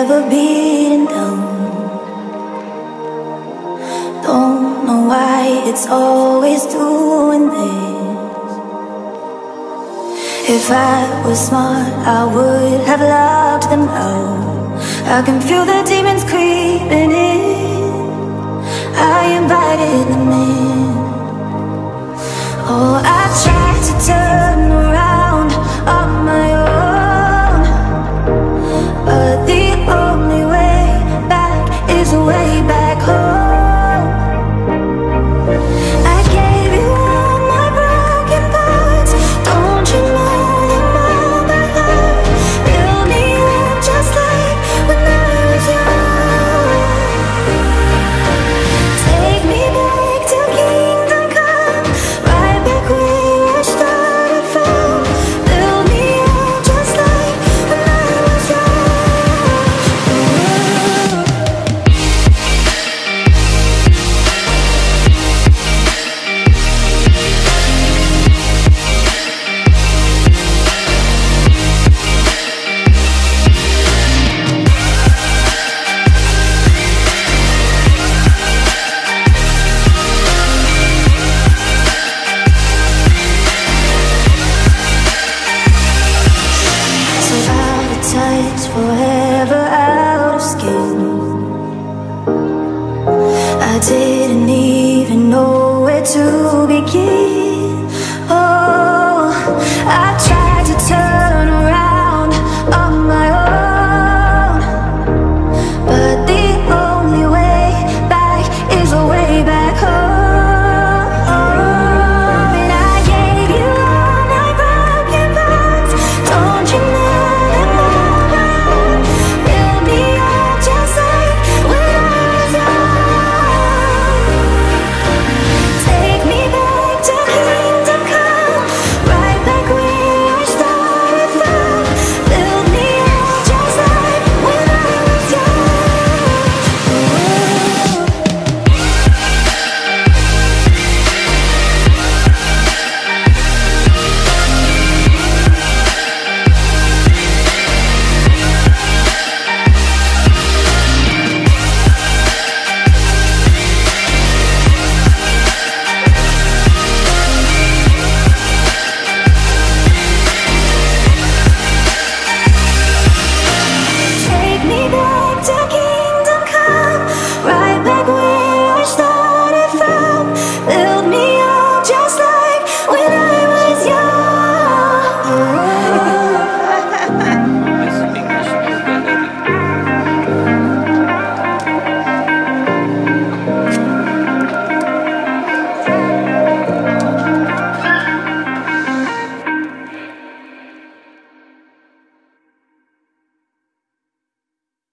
never beaten down. Don't know why it's always doing this. If I was smart, I would have locked them out. I can feel the demons creeping in. I invited them in. Oh, I tried to turn around on my own, but the only way back is way back home. I gave you all my broken parts. Don't you know them all by heart? Build me up just like when I was young. Take me back to kingdom come, right back where I started from. Build me up just like when I was young. So out of touch, forever out of skin. I didn't even know where to begin.